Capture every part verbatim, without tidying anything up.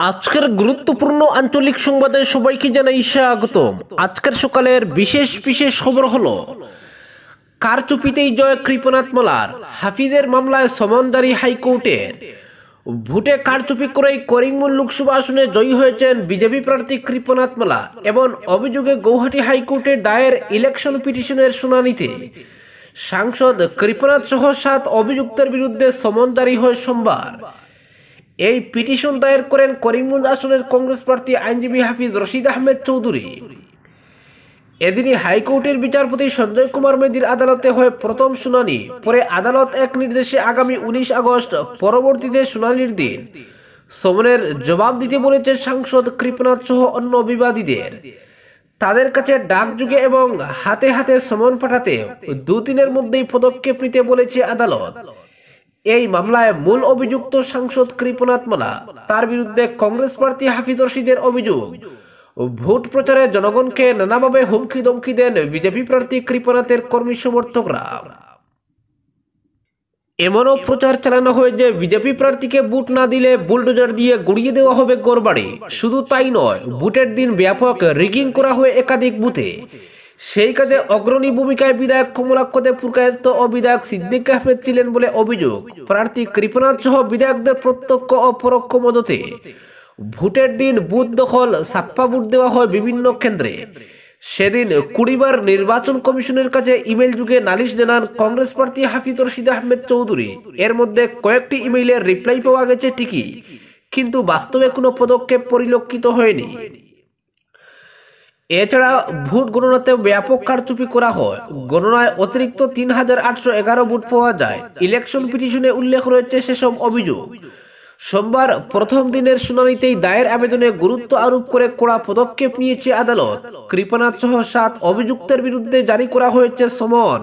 আজকের গুরুত্বপূর্ণ আঞ্চলিক সংবাদে সবাইকে জানাই স্বাগতম। আজকের সকালের বিশেষ বিশেষ খবর হলো কারচুপিতেই জয় কৃপনাথ মালার, হাফিজের মামলায় সমন জারি হাইকোর্টের। ভোটে কারচুপি করেই করিমগঞ্জ লোকসভা আসনে জয়ী হয়েছেন বিজেপি প্রার্থী কৃপনাথ মালা এবং অভিযোগে গৌহাটি হাইকোর্টের দায়ের ইলেকশন পিটিশনের শুনানিতে সাংসদ কৃপনাথ সহ সাত অভিযুক্তের বিরুদ্ধে সমন জারি হয় সোমবার। এই পিটিশন দায়ের করেন করিমগঞ্জ আসনের কংগ্রেস প্রার্থী আইনজীবী হাফিজ রশিদ আহমেদ চৌধুরী। এদিনই হাইকোর্টের বিচারপতি সঞ্জয় কুমার মেদির আদালতে হয় প্রথম শুনানি। পরে আদালত এক নির্দেশে আগামী উনিশ আগস্ট পরবর্তীতে শুনানির দিন সমনের জবাব দিতে বলেছে সাংসদ কৃপনাথ সহ অন্য বিবাদীদের। তাদের কাছে ডাকযোগে এবং হাতে হাতে সমন পাঠাতে দুদিনের মধ্যেই পদক্ষেপ নিতে বলেছে আদালত। এই মামলায় মূল অভিযুক্ত সাংসদ কৃপনাথ মালা, তার বিরুদ্ধে কংগ্রেস প্রার্থী হাফিজ রশিদের অভিযোগ ভোট প্রচারে জনগণকে নানাভাবে হুমকি ধমকি দেন বিজেপি প্রার্থী কৃপনাথের কর্মী সমর্থকরা। এমনও প্রচার চালানো হয় যে বিজেপি প্রার্থীকে ভোট না দিলে বুলডোজার দিয়ে গুড়িয়ে দেওয়া হবে ঘরবাড়ি। শুধু তাই নয়, ভোটের দিন ব্যাপক রিগিং করা হয় একাধিক বুথে। সেই কাজে অগ্রণী ভূমিকায় বিধায়ক কমলাক্ষ দেব পুরকায়স্থ ও বিধায়ক সিদ্দিক আহমেদ ছিলেন বলে অভিযোগ। প্রার্থী কৃপনাথ সহ বিধায়কদের প্রত্যক্ষ ও পরোক্ষ মদতে ভোটের দিন বুথ দখল, ছাপ্পা ভোট দেওয়া হয় বিভিন্ন কেন্দ্রে। সেদিন কুড়িবার নির্বাচন কমিশনের কাছে ইমেল যুগে নালিশ জানান কংগ্রেস প্রার্থী হাফিজ রশিদ আহমেদ চৌধুরী। এর মধ্যে কয়েকটি ইমেইলের রিপ্লাই পাওয়া গেছে ঠিকই, কিন্তু বাস্তবে কোনো পদক্ষেপ পরিলক্ষিত হয়নি। এছাড়া ভোট গণনাতে ব্যাপক কারচুপি করা হয়। গণনায় অতিরিক্ত তিন হাজার আটশো এগারো ভোট পাওয়া যায়। ইলেকশন পিটিশনে উল্লেখ রয়েছে সেসব অভিযোগ। সোমবার প্রথম দিনের শুনানিতেই দায়ের আবেদনে গুরুত্ব আরোপ করে কড়া পদক্ষেপ নিয়েছে আদালত। কৃপনাথ সহ সাত অভিযুক্তের বিরুদ্ধে জারি করা হয়েছে সমন।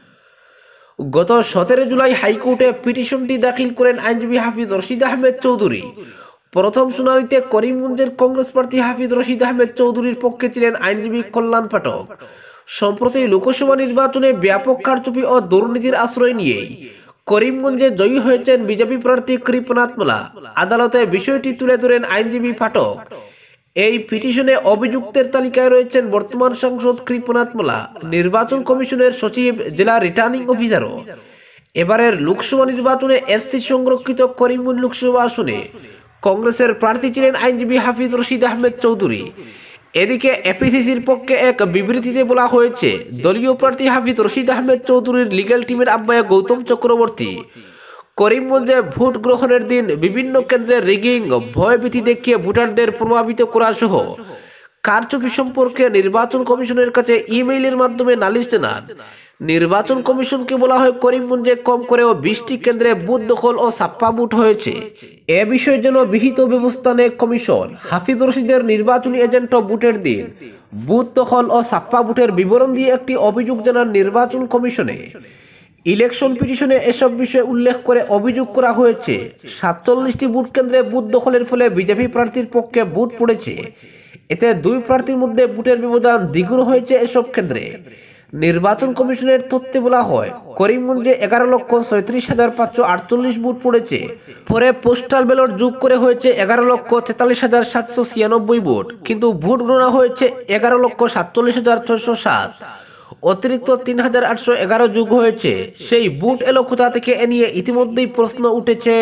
গত সতেরো জুলাই হাইকোর্টে পিটিশনটি দাখিল করেন আইনজীবী হাফিজ রশিদ আহমেদ চৌধুরী। প্রথম শুনানিতে করিমগঞ্জের কংগ্রেস প্রার্থী হাফিজ রশিদ আহমেদ চৌধুরীর পক্ষে ছিলেন আইনজীবী কল্যাণ পাঠক। সম্প্রতি লোকসভা নির্বাচনে ব্যাপক কারচুপি ও দুর্নীতির আশ্রয় নিয়েই করিমগঞ্জে জয়ী হয়েছেন বিজেপি প্রার্থী কৃপনাথ মালা। আদালতে বিষয়টি তুলে ধরেন আইনজীবী পাঠক। এই পিটিশনে অভিযুক্তের তালিকায় রয়েছেন বর্তমান সাংসদ কৃপনাথ মালা, নির্বাচন কমিশনের সচিব, জেলা রিটার্নিং অফিসারও। এবারের লোকসভা নির্বাচনে এসসি সংরক্ষিত করিমগঞ্জ লোকসভা আসনে কংগ্রেসের প্রার্থী ছিলেন আইনজীবী হাফিজ রশিদ আহমেদ চৌধুরী। এদিকে এপিসিসির পক্ষে এক বিবৃতিতে বলা হয়েছে, দলীয় প্রার্থী হাফিজ রশিদ আহমেদ চৌধুরীর লিগ্যাল টিমের আহ্বায়ক গৌতম চক্রবর্তী করিমগঞ্জে ভোট গ্রহণের দিন বিভিন্ন কেন্দ্রে রিগিং, ভয়ভীতি দেখিয়ে ভোটারদের প্রভাবিত করা সহ কারচুপি সম্পর্কে নির্বাচন কমিশনের কাছে ইমেইলের মাধ্যমে নালিশ জানান। নির্বাচন কমিশনকে বলা হয় করিমগঞ্জে কম করেও বিশটি কেন্দ্রে বুথ দখল ও ছাপ্পা ভোট হয়েছে। এ বিষয়ে যেন বিহিত ব্যবস্থা নেয় কমিশন। হাফিজ রশিদের নির্বাচনী এজেন্ট ভোটের দিন বুথ দখল ও ছাপ্পা ভোটের বিবরণ দিয়ে একটি অভিযোগ জানান নির্বাচন কমিশনে। ইলেকশন পিটিশনে এসব বিষয়ে উল্লেখ করে অভিযোগ করা হয়েছে, সাতচল্লিশটি ভোট কেন্দ্রে বুথ দখলের ফলে বিজেপি প্রার্থীর পক্ষে ভোট পড়েছে। এতে দুই প্রার্থীর মধ্যে ভোটের ব্যবধান দ্বিগুণ হয়েছে এসব কেন্দ্রে। নির্বাচন কমিশনের তথ্যে বলা হয় করিমগঞ্জে এগারো লক্ষ ছয়ত্রিশ হাজার পাঁচশো আটচল্লিশ ভোট পড়েছে। পরে পোস্টাল ব্যালট যোগ করে হয়েছে এগারো লক্ষ তেতাল্লিশ হাজার সাতশো ছিয়ানব্বই ভোট, কিন্তু ভোট গণনা হয়েছে এগারো লক্ষ সাতচল্লিশ হাজার ছয়শো সাত। অতিরিক্ত তিন হাজার আটশো এগারো যোগ হয়েছে। সেই ভোট এলো কোথা থেকে, এ নিয়ে ইতিমধ্যেই প্রশ্ন উঠেছে।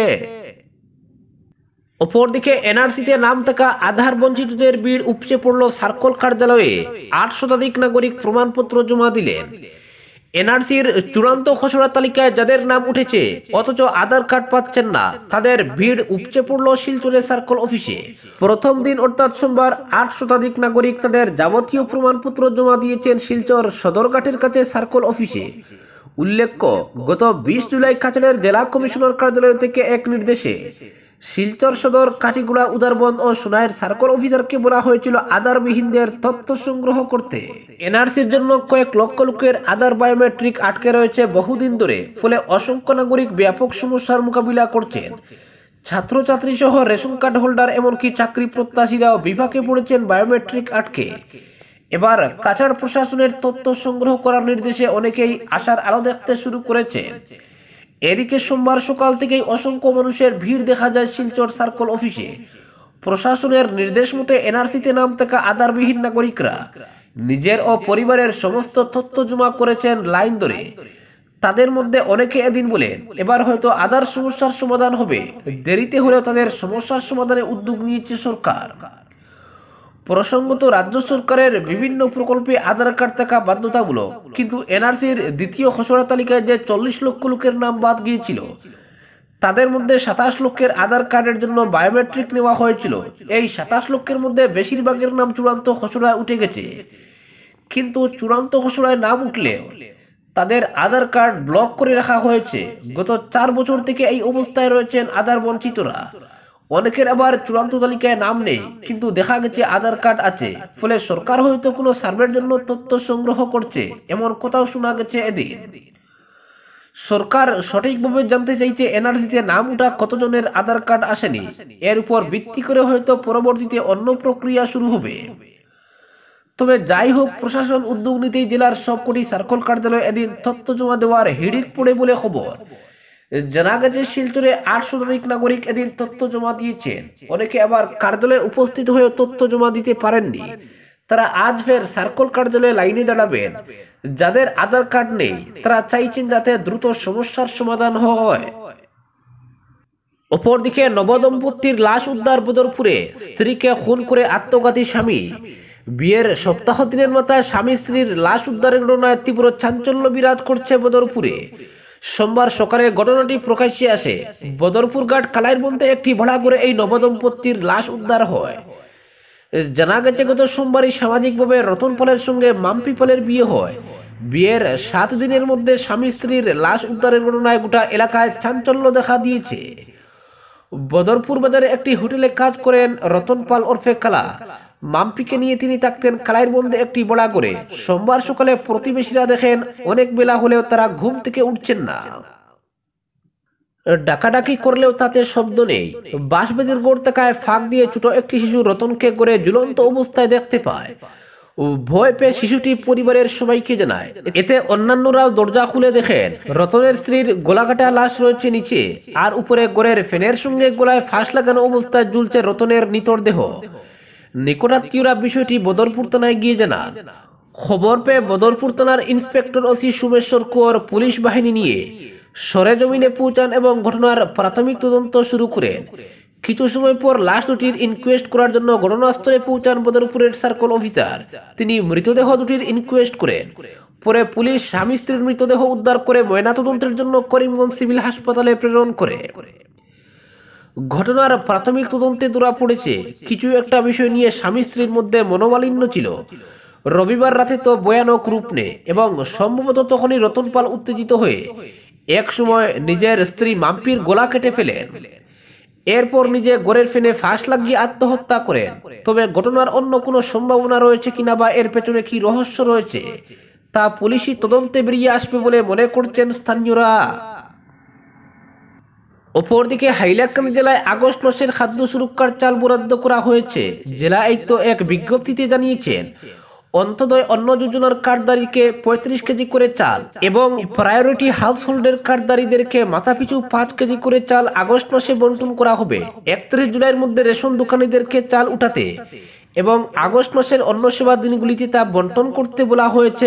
অপরদিকে এনআরসিতে নাম থাকা আধার বঞ্চিতদের ভিড় উপচে পড়ল সার্কল কার্যালয়ে। আট শতাধিক নাগরিক প্রমাণপত্র জমা দিলেন। এনআরসির চূড়ান্ত খসড়া তালিকায় যাদের নাম উঠেছে অথচ আধার কার্ড পাচ্ছেন না, তাদের ভিড় উপচে পড়ল শিলচরের সার্কল অফিসে। প্রথম দিন অর্থাৎ সোমবার আট শতাধিক নাগরিক তাদের যাবতীয় প্রমাণপত্র জমা দিয়েছেন শিলচর সদরঘাটের কাছে সার্কল অফিসে। উল্লেখ্য, গত বিশ জুলাই কাছাড়ের জেলা কমিশনার কার্যালয় থেকে এক নির্দেশে শিলচর সদর, কাটিগুড়া, উদারবন্দ ও সোনাইয়ের সার্কল অফিসারকে বলা হয়েছিল আধারবিহীনদের তথ্য সংগ্রহ করতে। এনআরসির জন্য কয়েক লক্ষ লোকের আধার বায়োমেট্রিক আটকে রয়েছে বহুদিন ধরে, ফলে অসংখ্য নাগরিক ব্যাপক সমস্যার মোকাবিলা করছেন। ছাত্রছাত্রী সহ রেশন কার্ড হোল্ডার এমনকি চাকরি প্রত্যাশীরাও বিপাকে পড়েছেন বায়োমেট্রিক আটকে। এবার কাছাড় প্রশাসনের তথ্য সংগ্রহ করার নির্দেশে অনেকেই আশার আলো দেখতে শুরু করেছেন। এদিকে সোমবার সকাল থেকেই অসংখ্য মানুষের ভিড় দেখা যায় শিলচর সার্কল অফিসে। প্রশাসনের নির্দেশ মতে এনআরসিতে নাম থাকা আধারবিহীন নাগরিকরা নিজের ও পরিবারের সমস্ত তথ্য জমা করেছেন লাইন ধরে। তাদের মধ্যে অনেকে এদিন বলেন এবার হয়তো আধার সমস্যার সমাধান হবে, দেরিতে হলেও তাদের সমস্যার সমাধানে উদ্যোগ নিয়েছে সরকার। প্রসঙ্গত রাজ্য সরকারের বিভিন্ন প্রকল্পে আধার কার্ড থাকা বাধ্যতামূলক, কিন্তু এনআরসির দ্বিতীয় খসড়া তালিকায় যে চল্লিশ লক্ষ লোকের নাম বাদ গিয়েছিল তাদের মধ্যে সাতাশ লক্ষের আধার কার্ডের জন্য বায়োমেট্রিক নেওয়া হয়েছিল। এই সাতাশ লক্ষের মধ্যে বেশিরভাগের নাম চূড়ান্ত খসড়ায় উঠে গেছে, কিন্তু চূড়ান্ত খসড়ায় নাম উঠলে তাদের আধার কার্ড ব্লক করে রাখা হয়েছে। গত চার বছর থেকে এই অবস্থায় রয়েছেন আধার বঞ্চিতরা। অনেকের আবার চূড়ান্ত তালিকায় নাম নেই, কিন্তু দেখা গেছে আধার কার্ড আছে। ফলে সরকার হয়তো কোনো সার্ভের জন্য তথ্য সংগ্রহ করছে, এমন কথাও শোনা গেছে এদিন। সরকার সঠিকভাবে জানতে চাইছে এনআরসিতে নাম উঠা কতজনের আধার কার্ড আসেনি, এর উপর ভিত্তি করে হয়তো পরবর্তীতে অন্য প্রক্রিয়া শুরু হবে। তবে যাই হোক, প্রশাসন উদ্যোগ নিতেই জেলার সবকটি সার্কল কার্যালয়ে এদিন তথ্য জমা দেওয়ার হিড়িক পড়ে বলে খবর। জানা গেছে শিলচরে আট শতাধিক নাগরিক এদিন তথ্য জমা দিয়েছেন। অনেকে আবার কার্যালয়ে উপস্থিত হয়ে তথ্য জমা দিতে পারেননি, তারা আজ ফের সার্কল কার্যালয়ে লাইনে দাঁড়াবেন। যাদের আধার কার্ড নেই তারা চাইছেন যাতে দ্রুত সমস্যার সমাধান হয়। অপরদিকে নবদম্পতির লাশ উদ্ধার বদরপুরে, স্ত্রীকে খুন করে আত্মঘাতী স্বামী। বিয়ের সপ্তাহ দিনের মাথায় স্বামী স্ত্রীর লাশ উদ্ধারের ঘটনায় তীব্র চাঞ্চল্য বিরাজ করছে বদরপুরে। সোমবার সকালে ঘটনাটি প্রকাশ্যে আসে। বদরপুর ঘাট কালাইরবন্দে একটি ভাড়া করে এই নবদম্পতির লাশ উদ্ধার হয়। জানা গেছে গত সোমবারই সামাজিকভাবে রতন পালের সঙ্গে মাম্পি পালের বিয়ে হয়। বিয়ের সাত দিনের মধ্যে স্বামী স্ত্রীর লাশ উদ্ধারের ঘটনায় গোটা এলাকায় চাঞ্চল্য দেখা দিয়েছে। বদরপুর বাজারে একটি হোটেলে কাজ করেন রতন পাল ওরফে কালা। মাম্পিকে নিয়ে তিনি থাকতেন কালাইরবন্দে একটি বড়া করে। সোমবার সকালে প্রতিবেশীরা দেখেন অনেক বেলা হলেও তারা ঘুম থেকে উঠছেন না। ডাকাডাকি করলেও তাতে শব্দ নেই। বাঁশবেতের গোড় থাকায় ফাঁক দিয়ে ছোট একটি শিশু রতনকে করে ঝুলন্ত অবস্থায় দেখতে পায়। ভয় পেয়ে শিশুটি পরিবারের সবাইকে জানায়। এতে অন্যান্যরাও দরজা খুলে দেখেন রতনের স্ত্রীর গলাকাটা লাশ রয়েছে নিচে, আর উপরে গোড়ের ফ্যানের সঙ্গে গলায় ফাঁস লাগানো অবস্থায় ঝুলছে রতনের নিথর দেহ। নিকটাত্মীয়রা বিষয়টি বদরপুর থানায় গিয়ে জানান। খবর পেয়ে বদরপুর থানার inspector OC Sumeshwar Kuar police বাহিনী নিয়ে সরেজমিনে পৌঁছান এবং ঘটনার প্রাথমিক তদন্ত শুরু করেন। কিছু সময় পর লাশ দুটির ইনকোয়েস্ট করার জন্য ঘটনাস্থলে পৌঁছান বদরপুরের সার্কল অফিসার। তিনি মৃতদেহ দুটির ইনকোয়েস্ট করেন। পরে পুলিশ স্বামী স্ত্রীর মৃতদেহ উদ্ধার করে ময়নাতদন্তের জন্য করিমগঞ্জ সিভিল হাসপাতালে প্রেরণ করে। ঘটনার প্রাথমিক তদন্তে ধরা পড়েছে কিছু একটা বিষয় নিয়ে স্বামী স্ত্রীর মধ্যে মনোমালিন্য ছিল। রবিবার রাতে তো ভয়ানক রূপ নেয় এবং সম্ভবত তখনই রতন পাল উত্তেজিত হয়ে এক সময় নিজের স্ত্রী মাম্পির গলা কেটে ফেলেন। এরপর নিজে গোড়ের ফেনে ফাঁস লাগিয়ে আত্মহত্যা করেন। তবে ঘটনার অন্য কোনো সম্ভাবনা রয়েছে কিনা বা এর পেছনে কি রহস্য রয়েছে তা পুলিশি তদন্তে বেরিয়ে আসবে বলে মনে করছেন স্থানীয়রা। অপরদিকে হাইলাকান্দি জেলায় আগস্ট মাসের খাদ্য সুরক্ষার চাল বরাদ্দ করা হয়েছে। জেলা আয়ুক্ত এক বিজ্ঞপ্তিতে জানিয়েছেন অন্তদয় অন্ন যোজনার কার্ডধারীকে পঁয়ত্রিশ কেজি করে চাল এবং প্রায়োরিটি হাউস হোল্ডের কার্ডধারীদেরকে মাথাপিছু পাঁচ কেজি করে চাল আগস্ট মাসে বন্টন করা হবে। একত্রিশ জুলাইয়ের মধ্যে রেশন দোকানিদেরকে চাল উঠাতে এবং আগস্ট মাসের অন্ন সেবা দিনগুলিতে তা বন্টন করতে বলা হয়েছে।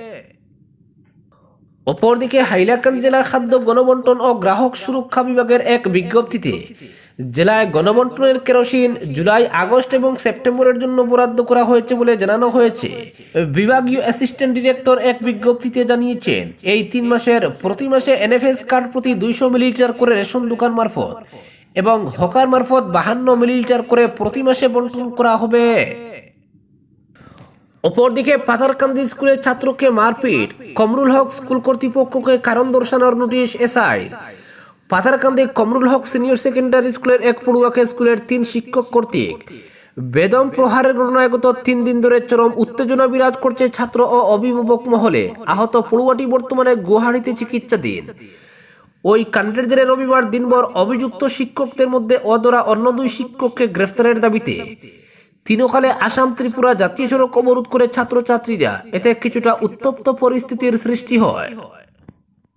অপরদিকে হাইলাকান্দি জেলার খাদ্য গণবন্টন ও গ্রাহক সুরক্ষা বিভাগের এক বিজ্ঞপ্তিতে জেলায় গণবন্টনের কেরোসিন জুলাই, আগস্ট এবং সেপ্টেম্বরের জন্য বরাদ্দ করা হয়েছে বলে জানানো হয়েছে। বিভাগীয় অ্যাসিস্ট্যান্ট ডিরেক্টর এক বিজ্ঞপ্তিতে জানিয়েছেন এই তিন মাসের প্রতি মাসে এনএফএস কার্ড প্রতি দুইশো মিলিলিটার করে রেশন দোকান মারফত এবং হকার মারফত বাহান্ন মিলিলিটার করে প্রতি মাসে বন্টন করা হবে। অপরদিকে পাথারকান্দি স্কুলের ছাত্রকে মারপিট, কমরুল হক স্কুল কর্তৃপক্ষকে কারণ দর্শানোর notice SI. Patharkandi Kamrul Haque senior secondary স্কুলের এক পড়ুয়াকে স্কুলের তিন শিক্ষক কর্তৃক বেদম প্রহারের ঘটনায় গত তিন দিন ধরে চরম উত্তেজনা বিরাজ করছে ছাত্র ও অভিভাবক মহলে। আহত পড়ুয়াটি বর্তমানে গুয়াহাটিতে চিকিৎসাধীন। ওই কাণ্ডের জেরে রবিবার দিনভর অভিযুক্ত শিক্ষকদের মধ্যে অধরা অন্য দুই শিক্ষককে গ্রেফতারের দাবিতে তিনকালে আসাম ত্রিপুরা জাতীয় সড়ক অবরোধ করে ছাত্রছাত্রীরা। এতে কিছুটা উত্তপ্ত পরিস্থিতির সৃষ্টি হয়।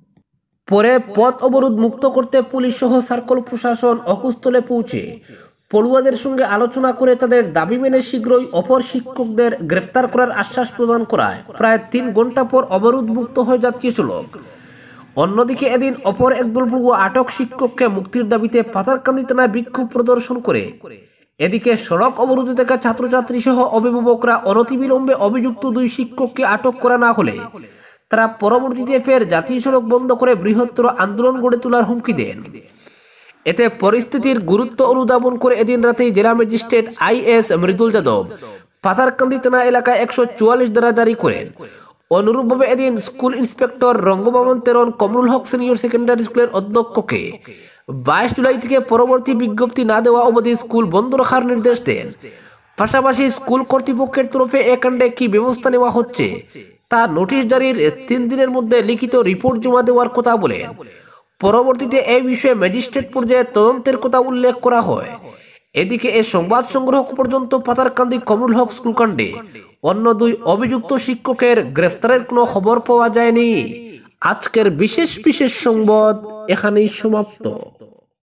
পরে পথ অবরোধ মুক্ত করতে পুলিশ সহ সার্কল প্রশাসন অকুস্থলে পৌঁছে পড়ুয়াদের সঙ্গে আলোচনা করে তাদের দাবি মেনে শীঘ্রই অপর শিক্ষকদের গ্রেফতার করার আশ্বাস প্রদান করায় প্রায় তিন ঘন্টা পর অবরোধ মুক্ত হয়ে যাত্রী চালক। অন্যদিকে এদিন অপর একদল পড়ুয়া আটক শিক্ষককে মুক্তির দাবিতে পাতারকান্দি থানায় বিক্ষোভ প্রদর্শন করে। এদিকে সড়ক অবরোধে থাকা ছাত্রছাত্রী সহ অভিভাবকরা অনতিবিলম্বে অভিযুক্ত দুই শিক্ষককে আটক করা না হলে তারা পরবর্তীতে ফের জাতীয় সড়ক বন্ধ করে বৃহত্তর আন্দোলন গড়ে তোলার হুমকি দেন। এতে পরিস্থিতির গুরুত্ব অনুধাবন করে এদিন রাতেই জেলা magistrate I S Mridul Yadav Patharkandi থানা এলাকায় একশো চুয়াল্লিশ ধারা জারি করেন। অনুরূপভাবে এদিন school inspector Rongbamon Teron Kamrul Haque senior secondary স্কুলের অধ্যক্ষকে বাইশ জুলাই থেকে পরবর্তী বিজ্ঞপ্তি না দেওয়া অবধি স্কুল বন্ধ রাখার নির্দেশ দেন। পাশাপাশি স্কুল কর্তৃপক্ষের তরফে এ কাণ্ডে কি ব্যবস্থা নেওয়া হচ্ছে তা নোটিশ জারির তিন দিনের মধ্যে লিখিত রিপোর্ট জমা দেওয়ার কথা বলেন। পরবর্তীতে এই বিষয়ে ম্যাজিস্ট্রেট পর্যায়ে তদন্তের কথা উল্লেখ করা হয়। এদিকে এ সংবাদ সংগ্রহ পর্যন্ত পাতারকান্দি কমরুল হক স্কুল কাণ্ডে অন্য দুই অভিযুক্ত শিক্ষকের গ্রেফতারের কোনো খবর পাওয়া যায়নি। আজকের বিশেষ বিশেষ সংবাদ এখানেই সমাপ্ত।